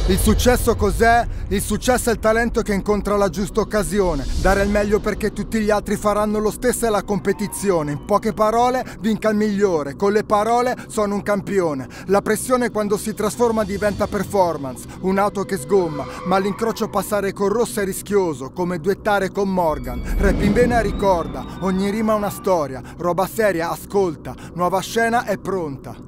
Il successo cos'è? Il successo è il talento che incontra la giusta occasione. Dare il meglio perché tutti gli altri faranno lo stesso è la competizione. In poche parole, vinca il migliore. Con le parole sono un campione. La pressione quando si trasforma diventa performance. Un'auto che sgomma, ma all'incrocio passare con rosso è rischioso, come duettare con Morgan. Rap in vena ricorda, ogni rima è una storia. Roba seria, ascolta, nuova scena è pronta.